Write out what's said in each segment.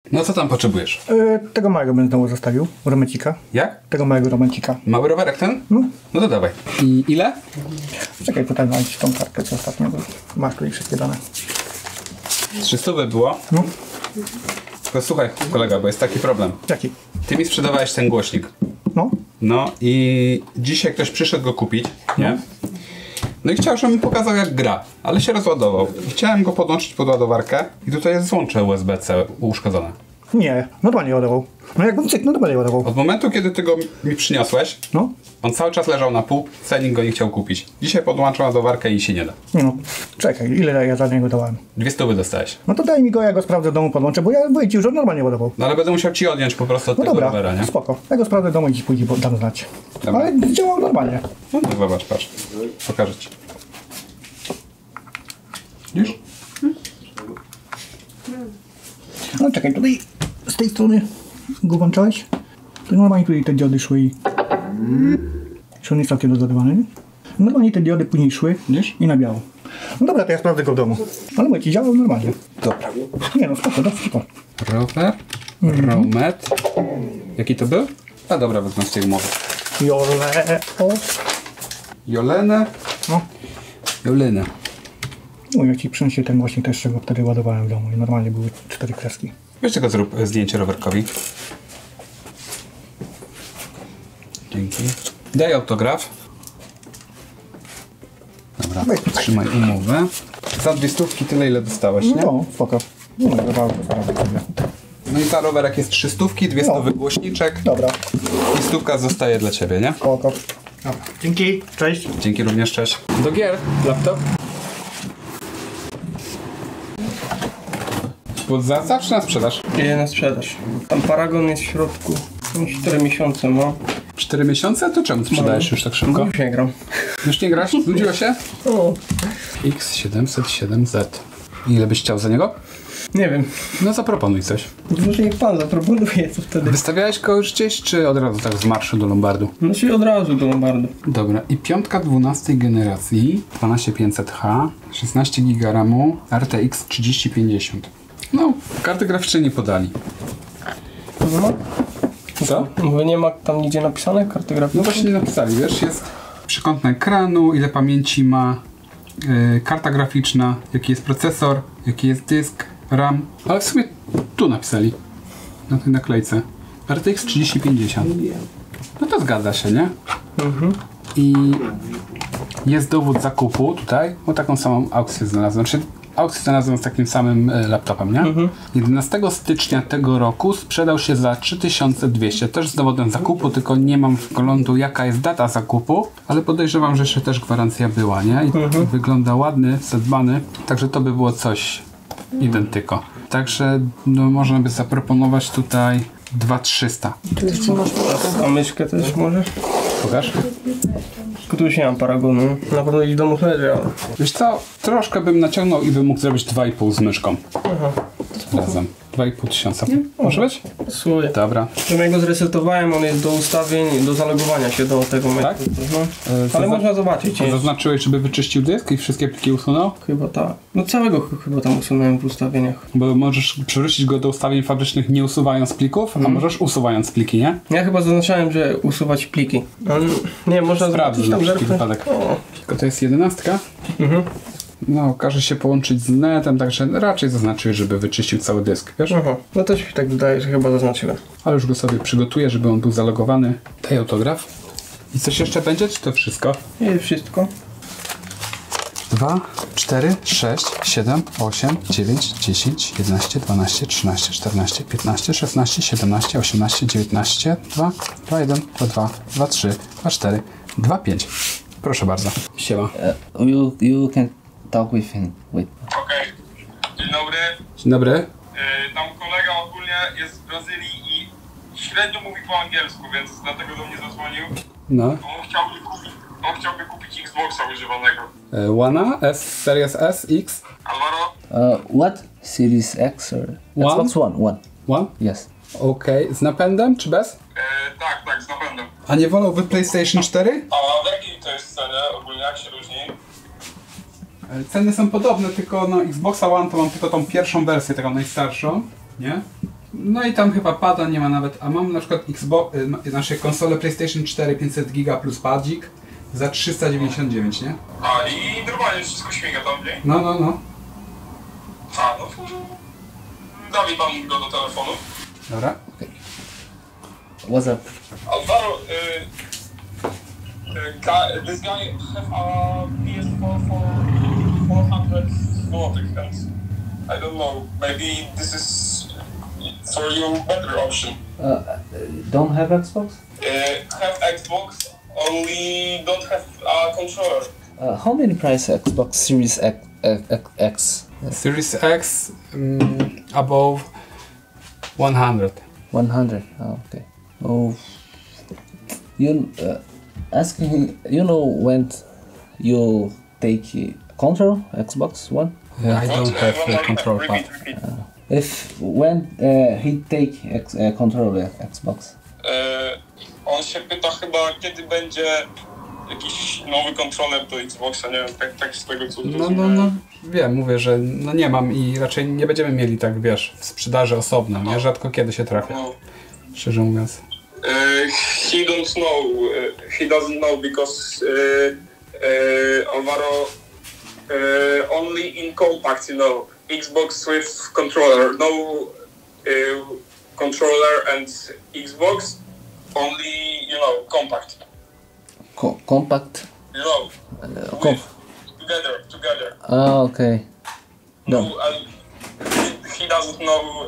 No co tam potrzebujesz? Tego małego będę znowu zostawił, romancika. Jak? Tego małego romancika. Mały rowerek ten? No. No to dawaj. I ile? Czekaj, tutaj znaleźć tą kartkę, co ostatnio było. Masz tutaj wszystkie dane. 300 było? No. Tylko słuchaj, kolega, bo jest taki problem. Jaki? Ty mi sprzedawałeś ten głośnik. No. No i dzisiaj ktoś przyszedł go kupić, nie? No i chciał, żebym mi pokazał jak gra, ale się rozładował. I chciałem go podłączyć pod ładowarkę i tutaj jest złącze USB-C uszkodzone. Nie, normalnie ładował. No jakbym cyknął, normalnie ładował. Od momentu, kiedy ty go mi przyniosłeś, No. on cały czas leżał na półce, nikt go nie chciał kupić. Dzisiaj podłączam ładowarkę i się nie da. Nie no, czekaj, ile ja za niego dałem? 200 dostałeś. No to daj mi go, ja go sprawdzę w domu, podłączę, bo ja wyjdził, że normalnie ładował. No ale będę musiał ci odjąć po prostu od No tego dobra, rowera, nie? spoko. Ja go sprawdzę w domu i ci później dam znać. Dobra. Ale działał normalnie. No to zobacz, patrz. Pokażę ci. Widzisz? No czekaj, tutaj z tej strony go włączałeś. To normalnie tutaj te diody szły i... Czy on jest całkiem rozładowany, nie? Normalnie te diody później szły i na biało. No dobra, to ja sprawdzę go w domu. Ale mówię ci, działał normalnie. Dobra. Nie no, spoko, spoko. Rower, Romet. Jaki to był? A dobra, wezmę z tej umowy. Jolenę. No. Jolenę. No ja ci przyniosę ten głośnik też, czego wtedy ładowałem w domu i normalnie były 4 kreski. Wiesz czego zrób zdjęcie rowerkowi? Dzięki. Daj autograf. Dobra, trzymaj umowę. Za 200 tyle ile dostałeś, nie? No, spoko. No, No i za rowerek jest 300, 200 No. głośniczek dobra. i 100 zostaje dla ciebie, nie? Spoko. Dobra. Dzięki, cześć. Dzięki również, cześć. Do gier, laptop. Pod zastaw czy na sprzedaż? Nie, na sprzedaż. Tam paragon jest w środku. 4 miesiące ma. 4 miesiące? To czemu sprzedajesz już tak szybko? Już nie gram. Już nie grasz? Znudziło się? O, X707Z. Ile byś chciał za niego? nie wiem. No zaproponuj coś. Może niech pan zaproponuje, co wtedy. Wystawiałeś go już gdzieś, czy od razu tak z marszu do Lombardu? No się od razu do Lombardu. Dobra, i piątka 12 generacji, 12500H, 16 GB RAMu, RTX 3050. No, karty graficzne nie podali. No, Co? bo nie ma tam nigdzie napisane karty No graficzne? właśnie nie napisali, wiesz, jest przekątne ekranu, ile pamięci ma, karta graficzna, jaki jest procesor, jaki jest dysk, RAM, ale w sumie tu napisali, na tej naklejce, RTX 3050. No to zgadza się, nie? I jest dowód zakupu tutaj, bo taką samą aukcję znalazłem, znaczy aukcję znalazłem z takim samym laptopem, nie? 11 stycznia tego roku sprzedał się za 3200, też z dowodem zakupu, tylko nie mam wglądu jaka jest data zakupu, ale podejrzewam, że jeszcze też gwarancja była, nie? I wygląda ładny, zadbany, także to by było coś identyko. Także no, można by zaproponować tutaj 2300. A myszkę też może? Pokaż. Tylko tu już nie mam paragonu. Na pewno gdzieś w domu leży, ale... Wiesz co, troszkę bym naciągnął i bym mógł zrobić 2,5 z myszką. Aha. Razem. 2,5 tysiąca. Może być? Słuchaj. Dobra. Ja go zresetowałem, on jest do ustawień, do zalogowania się do tego Tak? no. Ale można zobaczyć. Nie? Zaznaczyłeś, żeby wyczyścił dysk i wszystkie pliki usunął? Chyba tak. No całego chyba tam usunąłem w ustawieniach. Bo możesz przywrócić go do ustawień fabrycznych nie usuwając plików, a możesz usuwając pliki, nie? Ja chyba zaznaczałem, że usuwać pliki. Ale nie, można Sprawdź zobaczyć na tam wszelki zerknąć. wypadek. O. Tylko to jest 11. No, każe się połączyć z netem, także raczej zaznaczyłeś, żeby wyczyścił cały dysk, wiesz? Aha. No też mi tak wydaje, że chyba zaznaczyłem. Ale już go sobie przygotuję, żeby on był zalogowany. Daj autograf. I coś jeszcze będzie, czy to wszystko? I wszystko. 2, 4, 6, 7, 8, 9, 10, 11, 12, 13, 14, 15, 16, 17, 18, 19, 2, 2, 1, 2, 2, 2, 3, 2, 4, 2, 5. Proszę bardzo. Siema. You can talk with him. Wait. Okej. Dzień dobry. Dzień dobry. Tam kolega ogólnie jest z Brazylii i średnio mówi po angielsku, więc dlatego do mnie zadzwonił. No. On chciałby kupić Xboxa używanego. One S, Series S, X. Alvaro? What? Series X or Xbox One? One. One? Yes. Okej. Z napędem czy bez? Tak, z napędem. A nie wolałby PlayStation 4? A w jakiej to jest cenie ogólnie, jak się różni? Ceny są podobne, tylko no Xboxa One to mam tylko tą pierwszą wersję, taką najstarszą, nie? No i tam chyba pada, nie ma nawet, a mam na przykład Xbox, nasze konsole PlayStation 4 500 giga plus padzik za 399, nie? A i normalnie wszystko śmiga tam, nie? No. A, no to... Dawid mam go do telefonu. Dobra. What's up? Alvaro, this guy have a PS4 for 400 złotych and I don't know, maybe this is for you better option. Don't have Xbox? Have Xbox, only don't have a controller. How many price Xbox Series X? Series X above 100. 100. Oh, okay. Oh, you asking. You know when you take control Xbox One? I don't have the control pad. Repeat. If when he take control Xbox. On się pyta chyba, kiedy będzie jakiś nowy kontroler do Xboxa, nie wiem, tak z tego co zrozumiałem. No, wiem, mówię, że no nie mam i raczej nie będziemy mieli tak, wiesz, w sprzedaży osobno, nie? Rzadko kiedy się trafia, No. szczerze mówiąc. He don't know, he doesn't know because Alvaro only in compact, you know, Xbox with controller, no controller and Xbox, only, you know, compact, Compact. you know, together. Oh, okay. No, No. he doesn't know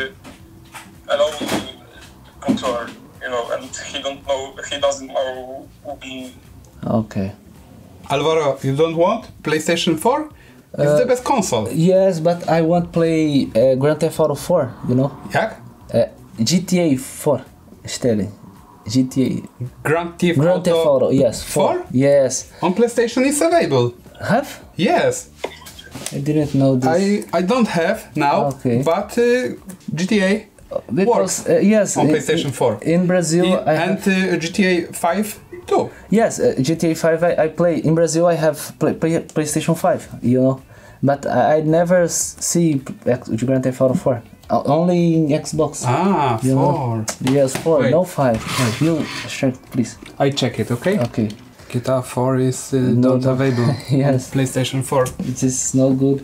alone controller, you know, and he doesn't know Okay. Alvaro, you don't want PlayStation 4? It's the best console. Yes, but I want play Grand Theft Auto 4. You know. Jak? GTA 4. 4. GTA. Grand Theft Grand Theft Auto Auto. Yes. 4? Yes. On PlayStation is available. Have? Yes. I didn't know this. I don't have now, Okay. but GTA Because yes, on PlayStation 4. in Brazil I and have, GTA 5 too. yes, GTA 5 I play in Brazil. I have PlayStation 5, you know, but I never see Grand Theft Auto 4. Only in Xbox. Ah, You 4. Yes, 4, Wait. no 5. You check, please. I check it, okay? Okay. GTA 4 is No, not no. available Yes. on PlayStation 4. It is no good.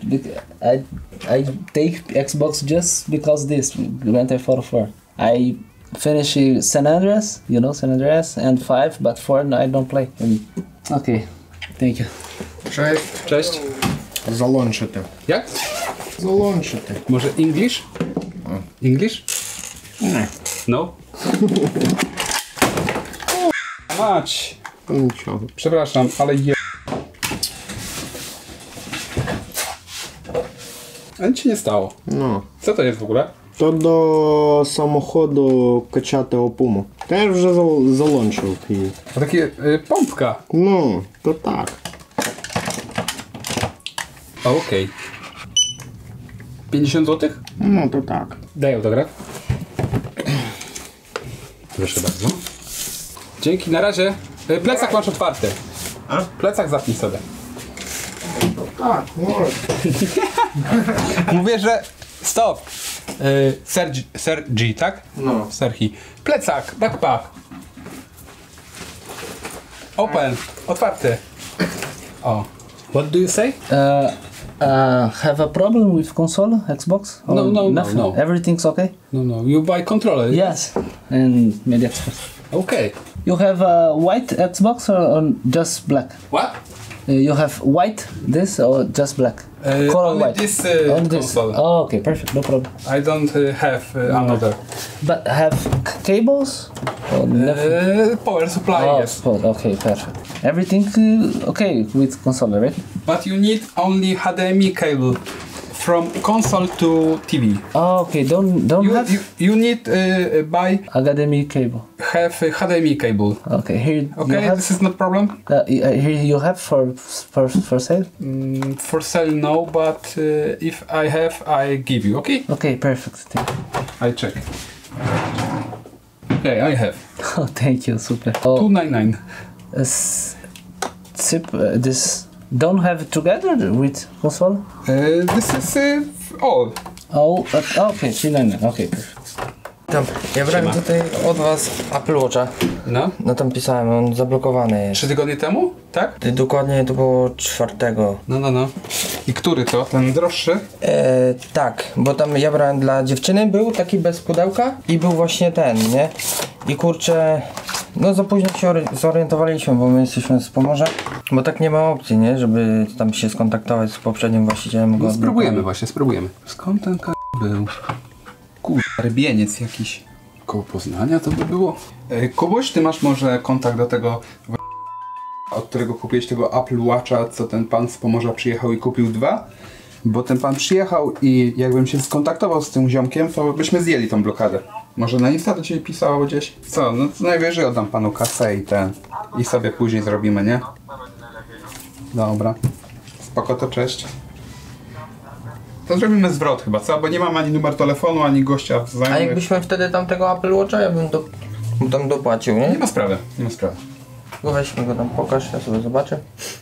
I take Xbox just because this Grand Theft Auto 4. I finish San Andreas, you know San Andreas, and 5, but 4 I don't play. Okay, thank you. Cześć. Cześć. Залончити. Jak? Залончити. Może English? English? Nie. No? Mać! To nічого. Przepraszam, ale A nic się nie stało. Ну. Co to jest w ogóle? То до самоходу качати опуму. Та я вже залончив її. To takie pompka. Ну, то так. Okej. 50 zł? Ну, то так. Daj autograf. Proszę bardzo. Dzięki, na razie. Plecak masz otwarty. A? Plecak zapnij sobie. Так, може. Mówię, że... Stop! Sergi, tak? No. Serhi. Plecak, backpack. Open. Otwarty. O. What do you say? Have a problem with console Xbox? Or No, nothing? no. Everything's okay? No, you buy controller. Yes, and maybe Xbox. Okay. You have a white Xbox or just black? What? You have white this or just black? Color only white. this Only console. Oh, okay, perfect, no problem. I don't have another. But have cables? Or nothing? Power supply, Oh, yes. okay, perfect. Everything okay with console, right? But you need only HDMI cable from console to TV. Oh, okay. Don't have You need buy HDMI cable. have HDMI cable. Okay, here Okay, you have. this is not problem. Here you have for sale. For sale no, but if I have, I give you. Okay, Okay, perfect. Thank you. I check. Okay, I have Oh, thank you, super. Oh, 299. this don't have it together with console. This is all. Oh, okay, 399. Okay, perfect. Tam, ja brałem tutaj od was Apple Watcha. No. No tam pisałem, on zablokowany jest. 3 tygodnie temu? Tak? Dokładnie to było 4. No. I który to? Ten droższy? Tak, bo tam ja brałem dla dziewczyny, był taki bez pudełka i był właśnie ten, nie? I kurczę, no za późno się zorientowaliśmy, bo my jesteśmy z Pomorza, bo tak nie ma opcji, nie? Żeby tam się skontaktować z poprzednim właścicielem. No spróbujemy właśnie, spróbujemy. Skąd ten był? Kurwa, rybieniec jakiś. Koło Poznania to by było? Kubuś, ty masz może kontakt do tego, od którego kupiłeś tego Apple Watcha, co ten pan z Pomorza przyjechał i kupił 2? Bo ten pan przyjechał i jakbym się skontaktował z tym ziomkiem, to byśmy zjęli tą blokadę. Może na Insta do ciebie pisało gdzieś? Co, no to najwyżej oddam panu kasę i sobie później zrobimy, nie? Dobra. Spoko, to cześć. To zrobimy zwrot chyba, co? Bo nie mam ani numer telefonu, ani gościa w A znajomych. jakbyśmy wtedy tamtego Apple Watcha, ja bym tam dopłacił, nie? Nie ma sprawy, nie ma sprawy. No weźmy go tam, pokaż, ja sobie zobaczę.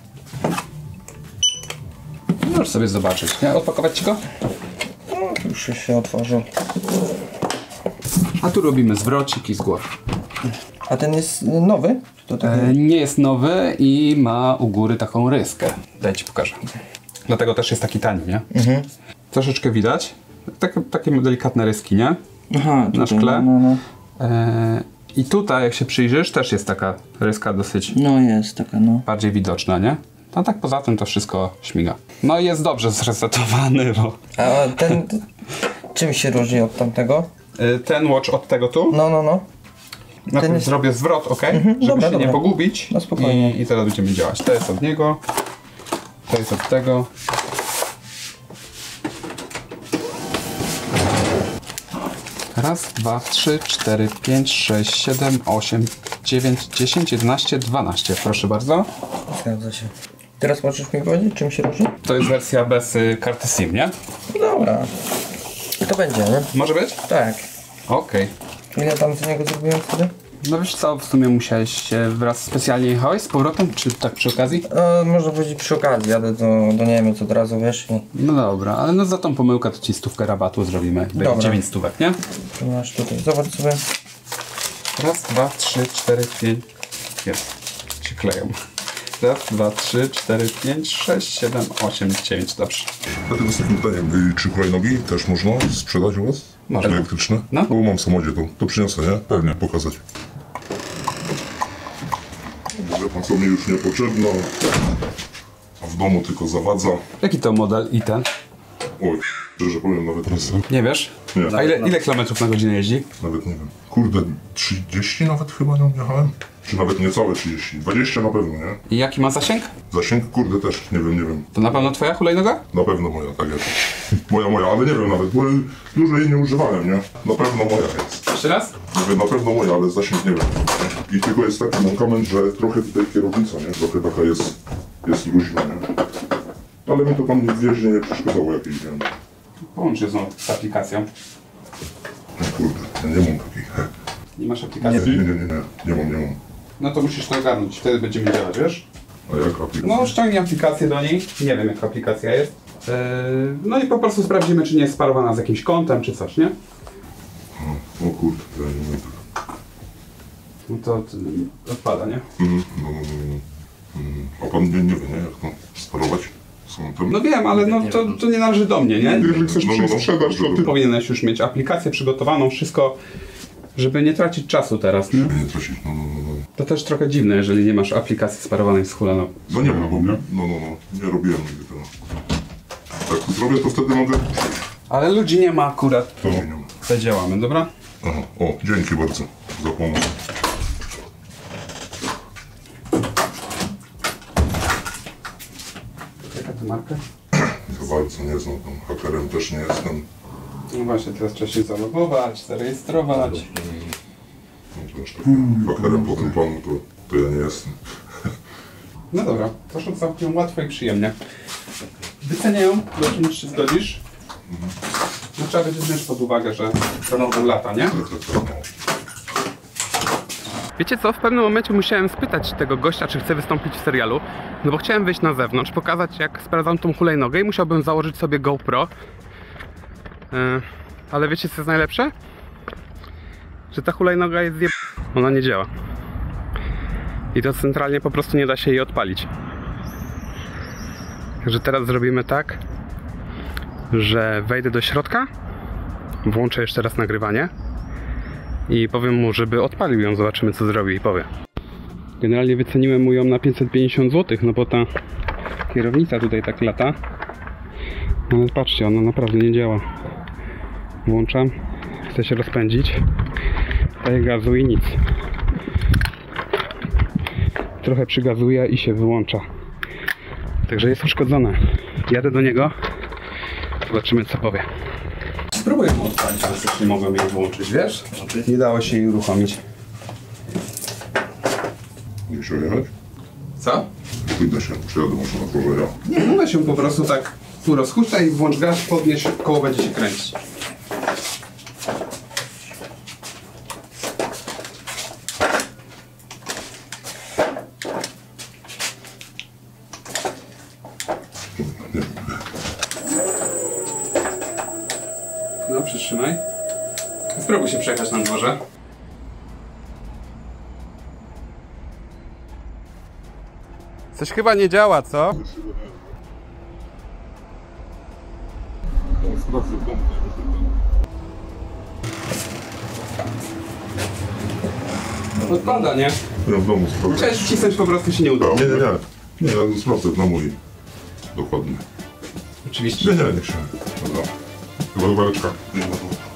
Możesz sobie zobaczyć, nie? Odpakować ci go? No, już się otworzył. A tu robimy zwrocik i z głowy. A ten jest nowy? To taki... Nie jest nowy i ma u góry taką ryskę. Daj ci pokażę. Dlatego też jest taki tani, nie? Troszeczkę widać. Takie delikatne ryski, nie? Aha, Na tutaj, szkle. No. I tutaj, jak się przyjrzysz, też jest taka ryska dosyć No jest taka, no. bardziej widoczna, nie? A tak poza tym to wszystko śmiga. No i jest dobrze zresetowany, bo... A ten... czym się różni od tamtego? Ten watch od tego tu. No. Najpierw jest- zrobię zwrot, ok? Żeby dobra, się nie dobra. pogubić. No spokojnie. I teraz będziemy działać. To jest od niego. To jest od tego. Raz, 2, 3, 4, 5, 6, 7, 8, 9, 10, 11, 12. Proszę bardzo. Zgadza się. Teraz możesz mi powiedzieć, czym się różni? To jest wersja bez karty SIM, nie? Dobra. To będzie, nie? Może być? Tak. Okej. Ile tam z niego zrobiłem wtedy? No wiesz co, w sumie musiałeś wraz specjalnie jechałeś z powrotem, czy tak przy okazji? Można powiedzieć przy okazji, jadę do Niemiec od razu, wiesz? I No dobra, ale no za tą pomyłkę to ci 100 rabatu zrobimy. Będzie Dobra. 9 stówek, nie? tu masz tutaj, zobacz sobie. Raz, 2, 3, 4, 5. Jest. Się kleją. Raz, 2, 3, 4, 5, 6, 7, 8, 9. Dobrze. Dlatego z takim pytaniem, czy hulajnogi też można sprzedać u was? Można. Elektryczne? No. Bo mam w samochodzie, to przyniosę, nie? Pewnie, pokazać. Wie pan co, mi już niepotrzebno. A w domu tylko zawadza. Jaki to model i ten? Oj, szczerze powiem, nawet nie znam. Nie wiesz? Nie. A ile kilometrów na godzinę jeździ? Nawet nie wiem. Kurde, 30 nawet chyba nią jechałem? Czy nawet niecałe 30. 20 na pewno, nie? I jaki ma zasięg? Zasięg, kurde, też, nie wiem. To na pewno twoja hulajnoga? Na pewno moja, tak jest. Moja, ale nie wiem nawet, bo dużo jej nie używałem, nie? Na pewno moja jest. Jeszcze raz? Mówię, na pewno moja, ale zasięg nie wiem. I tylko jest taki mankament, że trochę tutaj kierownica, nie? Trochę taka jest luźna, nie? Ale mi to pan w jeździe nie przeszkadzało jakiejś, nie wiem. Połącz się znowu z aplikacją. Kurde, ja nie mam takiej. Nie masz aplikacji? Nie mam. No to musisz to ogarnąć, wtedy będziemy działać, wiesz? A jak aplikacja? No ściągnij aplikację do niej, nie wiem jaka aplikacja jest. No i po prostu sprawdzimy, czy nie jest sparowana z jakimś kontem, czy coś, nie? O kurde, to ja nie wiem. No to odpada, nie? A pan nie wie, nie? Jak to sparować? Są tam? No wiem, ale no to nie należy do mnie, nie? Jeżeli chcesz sprzedaż, to ty powinieneś już mieć aplikację przygotowaną, wszystko, żeby nie tracić czasu teraz, nie? nie tracić, no. To też trochę dziwne, jeżeli nie masz aplikacji sparowanej z hulajnogą. No nie mam, nie robiłem nigdy tego. Jak to zrobię, to wtedy mogę... Ale ludzi nie ma akurat. To nie mam. To działamy, dobra? Aha, o, dzięki bardzo za pomoc. Jaka to marka? Za bardzo nie znam, tam hakerem też nie jestem. No właśnie, teraz trzeba się zalogować, zarejestrować. No też takim hakerem po tym panu to ja nie jestem. No dobra, proszę całkiem łatwo i przyjemnie. Wyceniają, do czym się zgodzisz. No trzeba będzie wziąć pod uwagę, że to będą lata, nie? Wiecie co, w pewnym momencie musiałem spytać tego gościa, czy chce wystąpić w serialu. No bo chciałem wyjść na zewnątrz, pokazać jak sprawdzam tą hulajnogę i musiałbym założyć sobie GoPro. Ale wiecie co jest najlepsze? że ta hulajnoga jest ona nie działa. I to centralnie po prostu nie da się jej odpalić. Także teraz zrobimy tak, że wejdę do środka, włączę jeszcze raz nagrywanie i powiem mu, żeby odpalił ją, zobaczymy co zrobi i powie. Generalnie wyceniłem mu ją na 550 zł, no bo ta kierownica tutaj tak lata. No ale patrzcie, ona naprawdę nie działa. Włączam, chcę się rozpędzić, daję gazu i nic. Trochę przygazuję i się wyłącza. Także jest uszkodzone. Jadę do niego, zobaczymy co powie. Spróbuję ją odpalić, ale też nie mogłem jej włączyć, wiesz? Nie dało się jej uruchomić. Nie się jechać? Co? Pójdę się, przyjadę może na dworze ja. Nie, weź się po prostu tak tu rozhuśtaj i włącz gaz, podnieś, koło będzie się kręcić. No, przytrzymaj. Spróbuj się przejechać na dworze. Coś chyba nie działa, co? Odpada, nie? Ja w domu sprawdzę. Chciałeś wcisnąć, po prostu się nie udało. Nie, ja sprawdzę w domu i dokładnie. Oczywiście. Nie, nie się. Dobra. Chyba do waleczka.